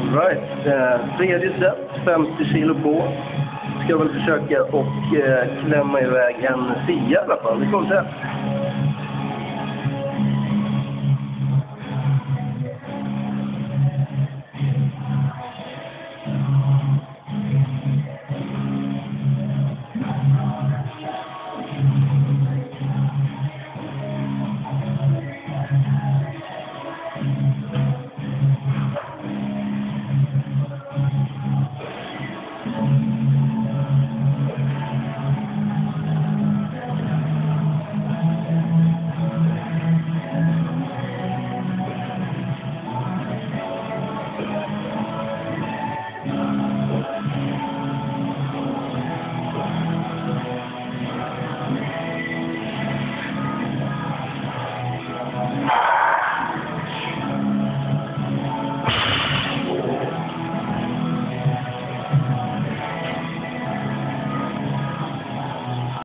Right. Tredje set, 50 kilo på. Ska väl försöka och klämma iväg en 10 i alla fall. Vi får se.